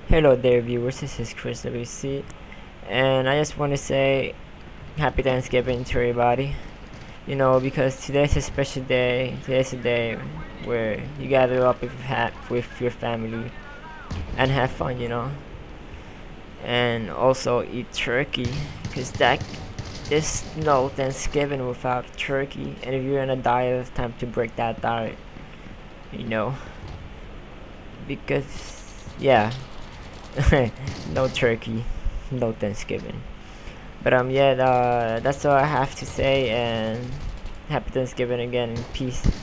Hello there viewers, this is Chris WC, and I just want to say happy Thanksgiving to everybody. You know, because today's a special day. Today's a day where you gather up with your family and have fun, you know, and also eat turkey, because there's no Thanksgiving without turkey. And if you're on a diet, it's time to break that diet, you know, because yeah, no turkey, no Thanksgiving. But yeah, that's all I have to say, and happy Thanksgiving again, and peace.